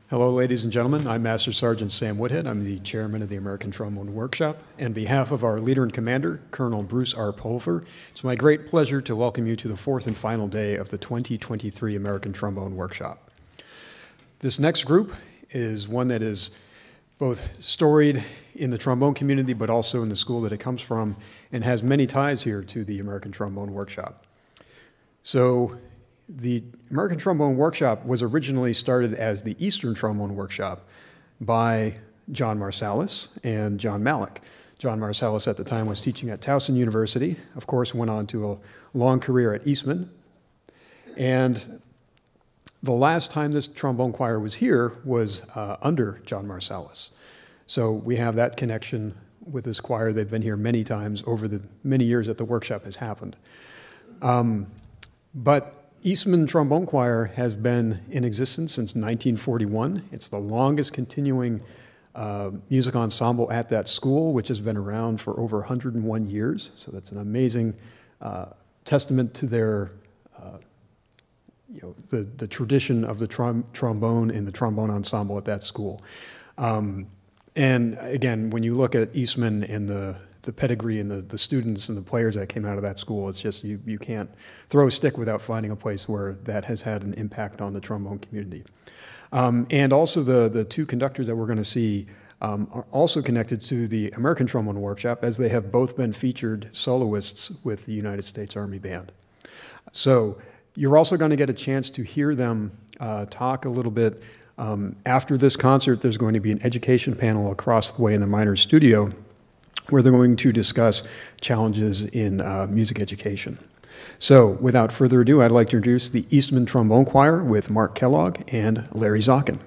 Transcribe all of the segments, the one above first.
Hello, ladies and gentlemen. I'm Master Sergeant Sam Woodhead. I'm the chairman of the American Trombone Workshop. On behalf of our leader and commander, Colonel Bruce R. Pulver, it's my great pleasure to welcome you to the fourth and final day of the 2023 American Trombone Workshop. This next group is one that is both storied in the trombone community, but also in the school that it comes from, and has many ties here to the American Trombone Workshop. So, the American Trombone Workshop was originally started as the Eastern Trombone Workshop by John Marsalis and John Malik. John Marsalis at the time was teaching at Towson University, of course went on to a long career at Eastman. And the last time this trombone choir was here was under John Marsalis. So we have that connection with this choir. They've been here many times over the many years that the workshop has happened. But Eastman Trombone Choir has been in existence since 1941. It's the longest continuing music ensemble at that school, which has been around for over 101 years. So that's an amazing testament to their, the tradition of the trombone and the trombone ensemble at that school. And again, when you look at Eastman and the pedigree and the students and the players that came out of that school, it's just you can't throw a stick without finding a place where that has had an impact on the trombone community. And also the two conductors that we're going to see are also connected to the American Trombone Workshop, as they have both been featured soloists with the United States Army Band. So you're also going to get a chance to hear them talk a little bit. After this concert, there's going to be an education panel across the way in the Miners Studio, where they're going to discuss challenges in music education. So, without further ado, I'd like to introduce the Eastman Trombone Choir with Mark Kellogg and Larry Zokin.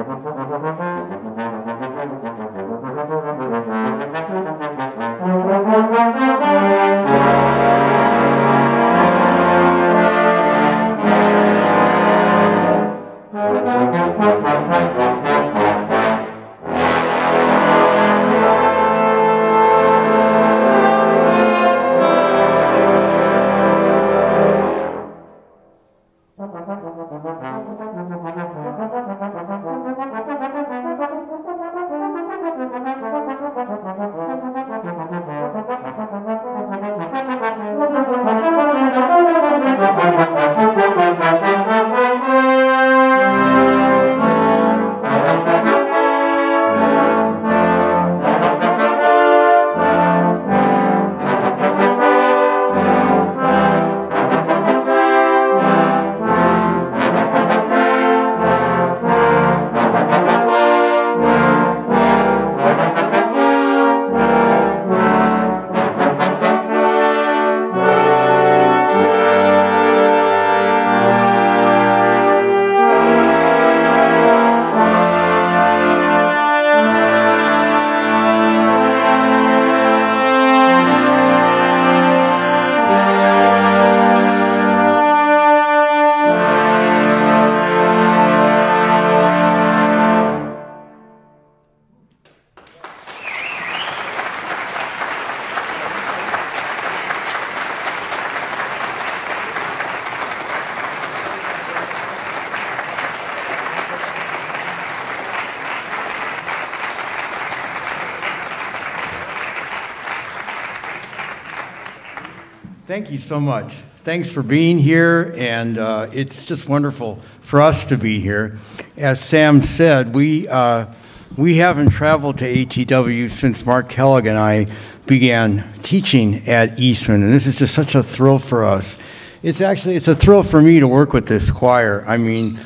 Thank you so much. Thanks for being here, and it's just wonderful for us to be here. As Sam said, we haven't traveled to ATW since Mark Kellogg and I began teaching at Eastman, and this is just such a thrill for us. It's a thrill for me to work with this choir. I mean,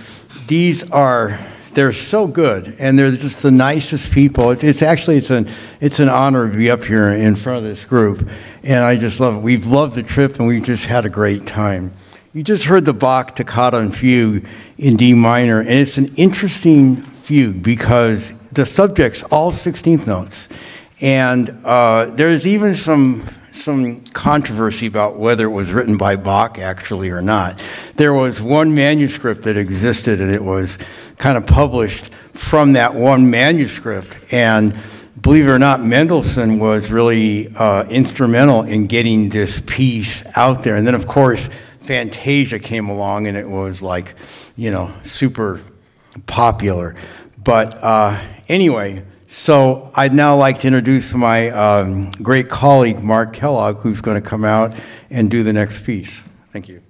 they're so good, and they're just the nicest people. It's an honor to be up here in front of this group, and I just love it. We've loved the trip, and we've just had a great time. You just heard the Bach Toccata and Fugue in D minor, and it's an interesting fugue because the subject's all 16th notes, and there's even some controversy about whether it was written by Bach actually or not. There was one manuscript that existed, and it was kind of published from that one manuscript, and believe it or not, Mendelssohn was really instrumental in getting this piece out there. And then, of course, Fantasia came along, and it was like, you know, super popular. But anyway, so I'd now like to introduce my great colleague, Mark Kellogg, who's going to come out and do the next piece. Thank you.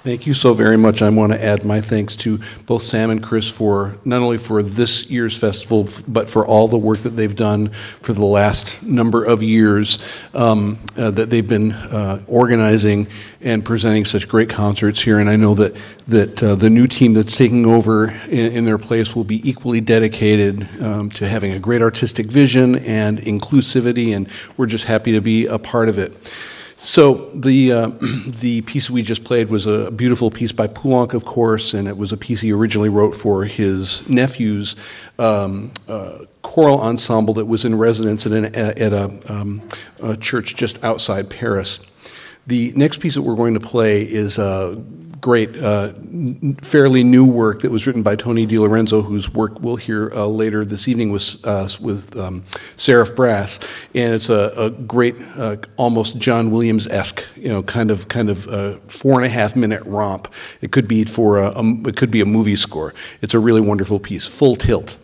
Thank you so very much. I want to add my thanks to both Sam and Chris for not only for this year's festival, but for all the work that they've done for the last number of years that they've been organizing and presenting such great concerts here. And I know that the new team that's taking over in their place will be equally dedicated to having a great artistic vision and inclusivity, and we're just happy to be a part of it. So the piece we just played was a beautiful piece by Poulenc, of course, and it was a piece he originally wrote for his nephew's choral ensemble that was in residence at a church just outside Paris. The next piece that we're going to play is a great, fairly new work that was written by Tony DiLorenzo, whose work we'll hear later this evening with Seraph Brass, and it's a great, almost John Williams-esque, kind of 4.5-minute romp. It could be it could be a movie score. It's a really wonderful piece, Full Tilt.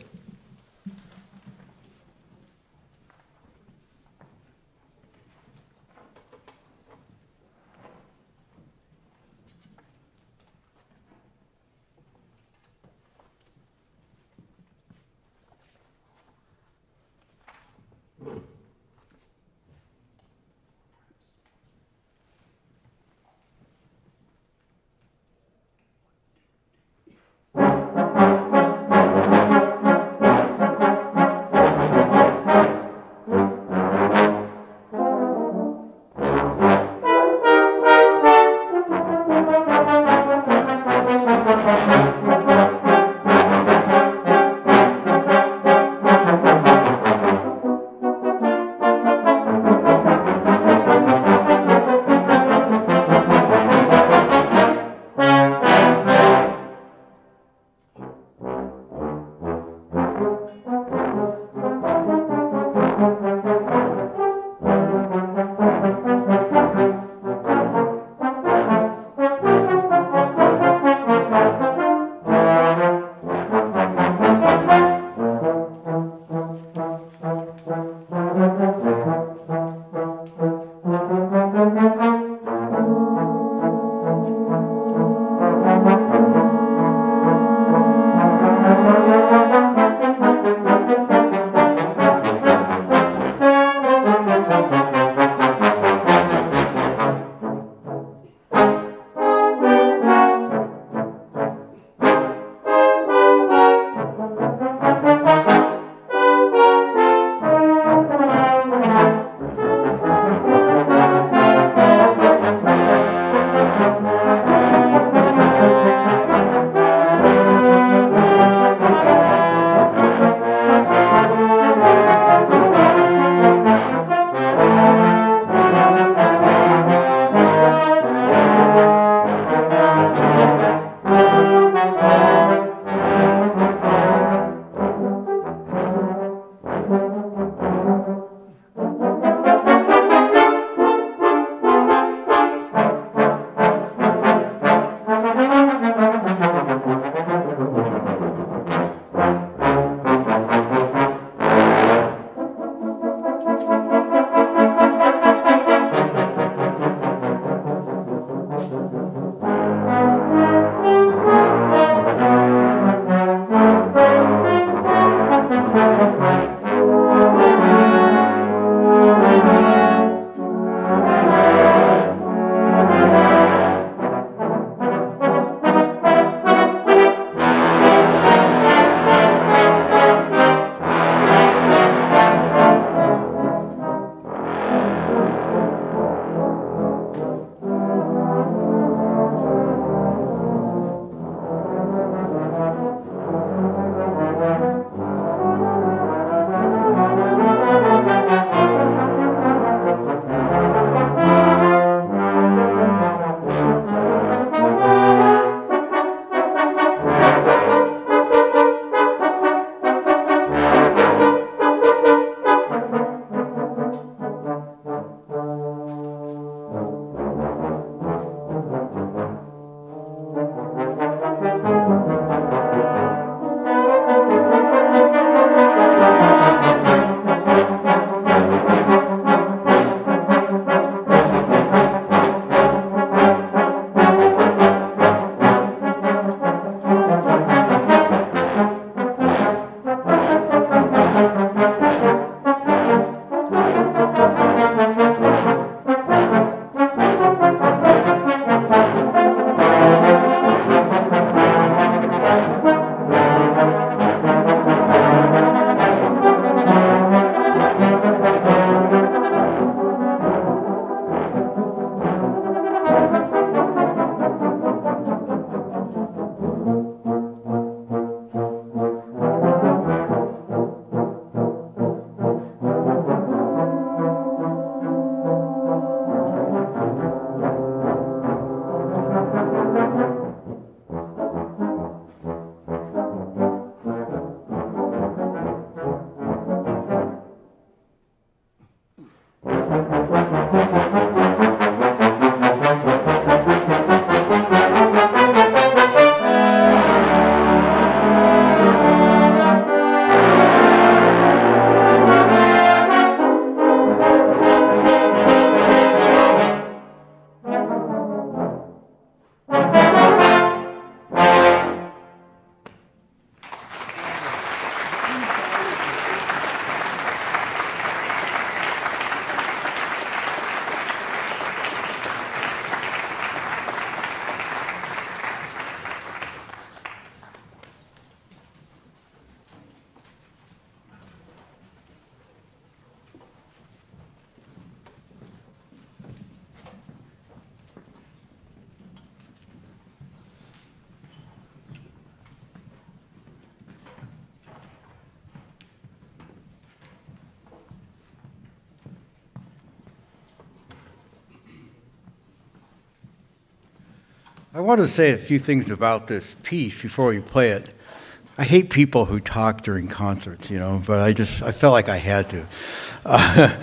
I want to say a few things about this piece before we play it. I hate people who talk during concerts, you know, but I felt like I had to.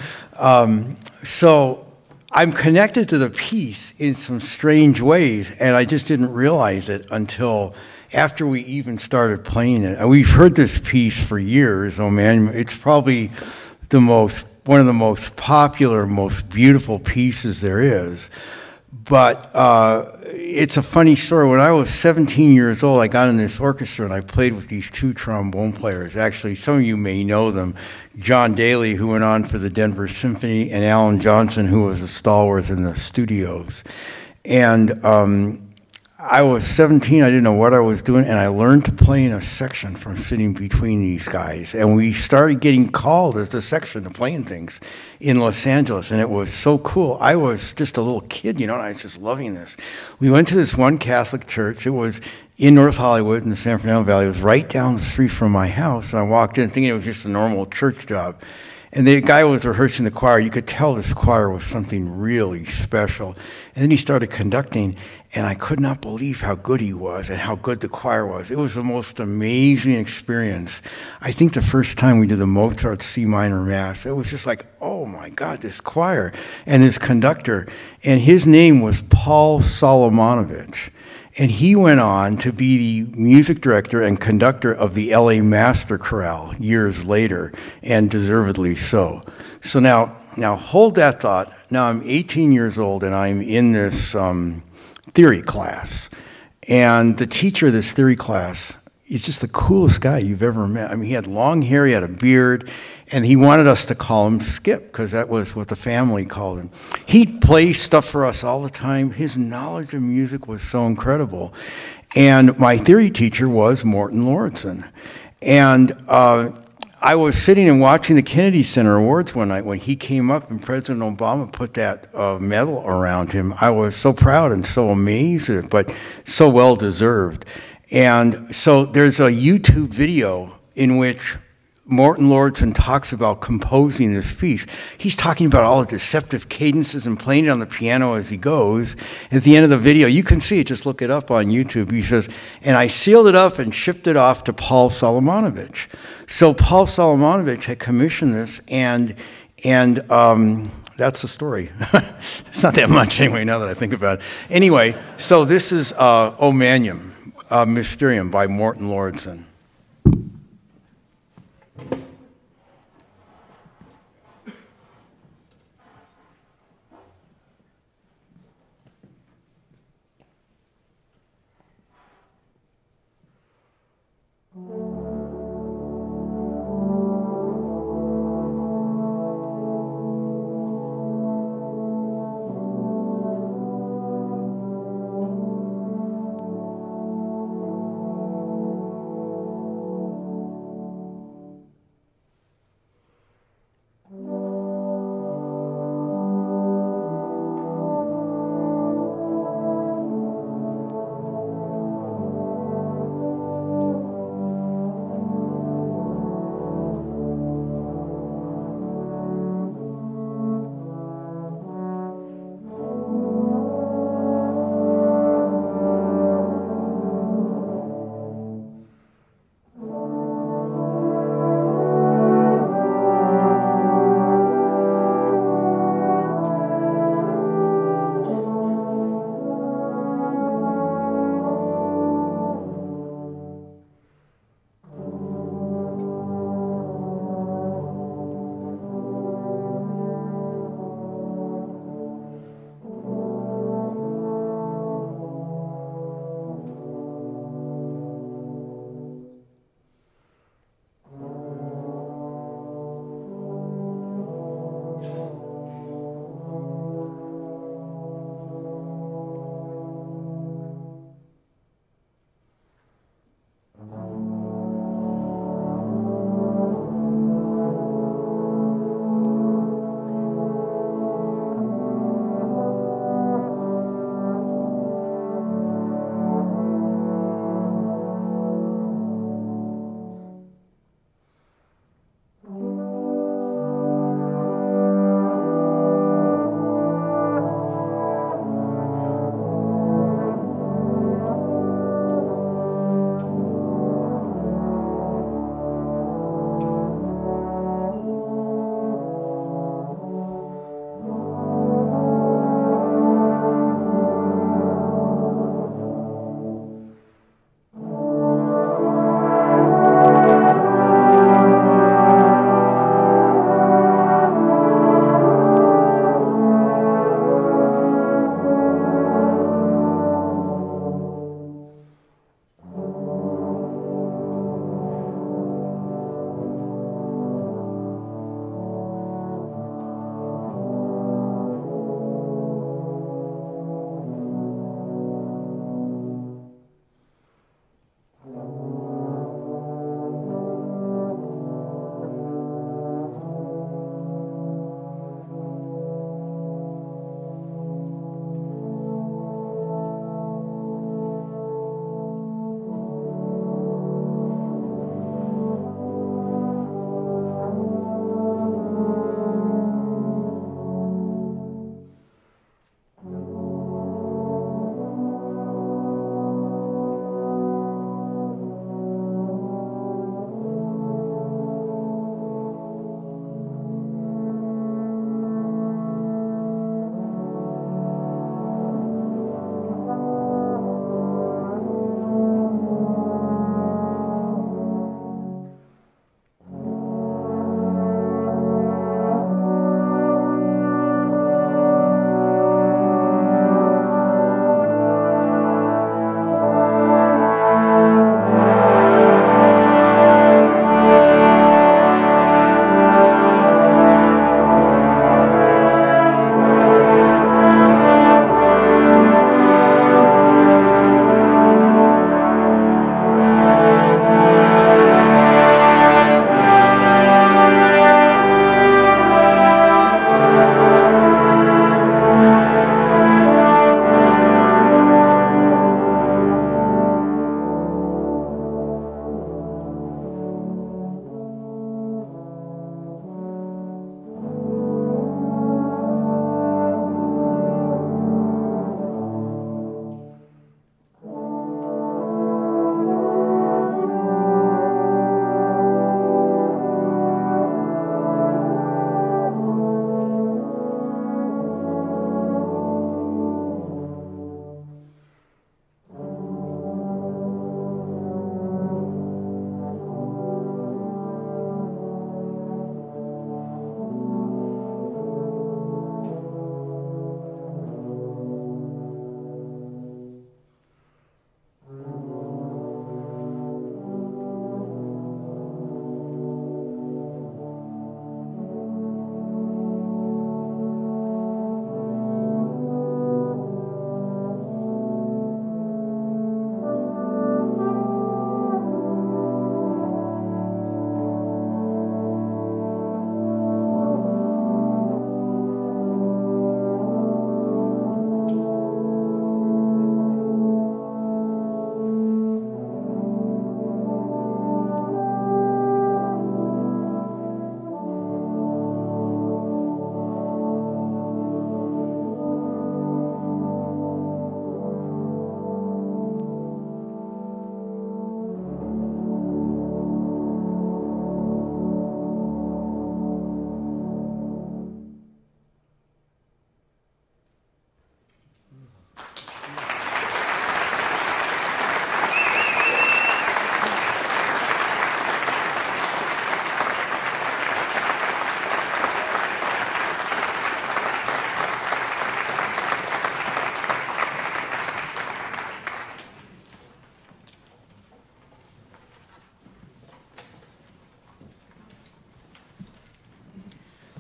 So I'm connected to the piece in some strange ways, and I just didn't realize it until after we even started playing it. And we've heard this piece for years. Oh man, it's probably one of the most popular, most beautiful pieces there is. But it's a funny story. When I was 17 years old, I got in this orchestra and I played with these two trombone players. Actually, some of you may know them. John Daly, who went on for the Denver Symphony, and Alan Johnson, who was a stalwart in the studios. And I was 17, I didn't know what I was doing, and I learned to play in a section from sitting between these guys. And we started getting called as the section to playing things in Los Angeles, and it was so cool. I was just a little kid, you know, and I was just loving this. We went to this one Catholic church. It was in North Hollywood in the San Fernando Valley. It was right down the street from my house, and I walked in thinking it was just a normal church job. And the guy was rehearsing the choir. You could tell this choir was something really special. And then he started conducting, and I could not believe how good he was and how good the choir was. It was the most amazing experience. I think the first time we did the Mozart C minor Mass, it was just like, oh my God, this choir and this conductor. And his name was Paul Solomonovich. And he went on to be the music director and conductor of the LA Master Chorale years later, and deservedly so. So now hold that thought. Now I'm 18 years old and I'm in this theory class. And the teacher of this theory class is just the coolest guy you've ever met. I mean, he had long hair, he had a beard, and he wanted us to call him Skip, because that was what the family called him. He'd play stuff for us all the time. His knowledge of music was so incredible. And my theory teacher was Morton Lauritsen. And I was sitting and watching the Kennedy Center Awards one night when he came up and President Obama put that medal around him. I was so proud and so amazed at it, but so well deserved. And so there's a YouTube video in which Morton Lauritsen talks about composing this piece. He's talking about all the deceptive cadences and playing it on the piano as he goes. At the end of the video, you can see it, just look it up on YouTube. He says, and I sealed it up and shipped it off to Paul Solomonovich. So Paul Solomonovich had commissioned this, and that's the story. It's not that much anyway, now that I think about it. Anyway, so this is O Magnum Mysterium by Morton Lauritsen.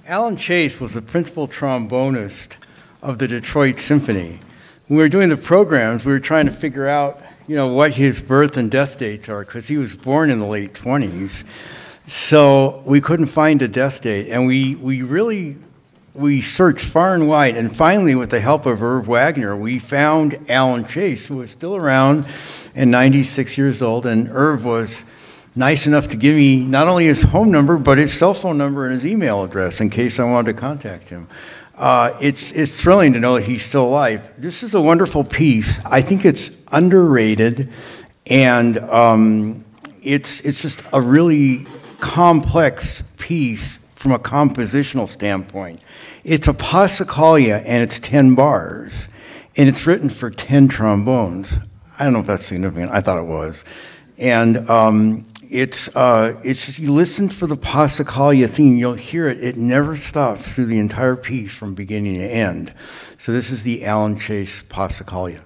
Alan Chase was the principal trombonist of the Detroit Symphony. When we were doing the programs, we were trying to figure out, what his birth and death dates are, because he was born in the late 20s. So we couldn't find a death date, and we searched far and wide, and finally, with the help of Irv Wagner, we found Alan Chase, who was still around and 96 years old, and Irv was nice enough to give me not only his home number, but his cell phone number and his email address in case I wanted to contact him. It's thrilling to know that he's still alive. This is a wonderful piece. I think it's underrated, and it's just a really complex piece from a compositional standpoint. It's a Passacaglia, and it's 10 bars, and it's written for 10 trombones. I don't know if that's significant. I thought it was. And it's just, you listen for the Passacaglia theme, you'll hear it. It never stops through the entire piece from beginning to end. So this is the Alan Chase Passacaglia.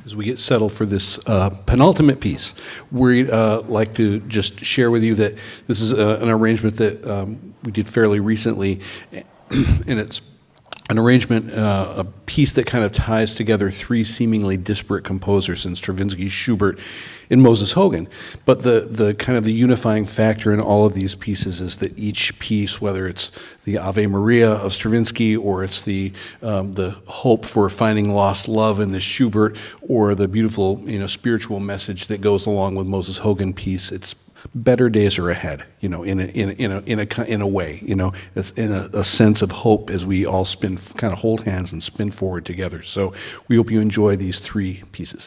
as we get settled for this penultimate piece, we'd like to just share with you that this is an arrangement that we did fairly recently, and it's an arrangement, a piece that kind of ties together three seemingly disparate composers in Stravinsky, Schubert, and Moses Hogan. But the kind of the unifying factor in all of these pieces is that each piece, whether it's the Ave Maria of Stravinsky, or it's the hope for finding lost love in the Schubert, or the beautiful, spiritual message that goes along with Moses Hogan piece, it's better days are ahead, in a way, it's in a sense of hope as we all kind of hold hands and spin forward together. So we hope you enjoy these three pieces.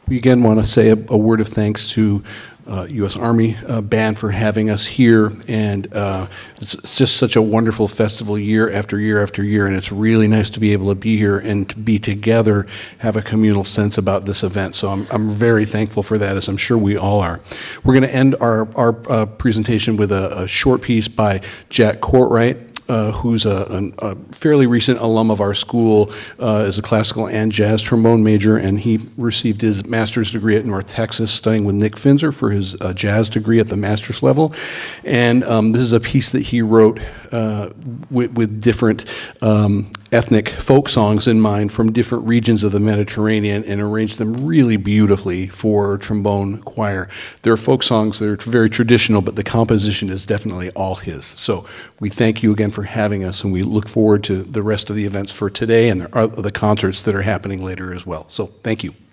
We again want to say a word of thanks to U.S. Army Band for having us here, and it's just such a wonderful festival year after year after year, and it's really nice to be able to be here and to be together, have a communal sense about this event. So I'm very thankful for that, as I'm sure we all are. We're going to end our presentation with a short piece by Jack Courtwright, who's a fairly recent alum of our school, is a classical and jazz trombone major, and he received his master's degree at North Texas, studying with Nick Finzer for his jazz degree at the master's level. And this is a piece that he wrote with different ethnic folk songs in mind from different regions of the Mediterranean, and arranged them really beautifully for trombone choir. There are folk songs that are very traditional, but the composition is definitely all his. So we thank you again for having us, and we look forward to the rest of the events for today and the concerts that are happening later as well. So thank you.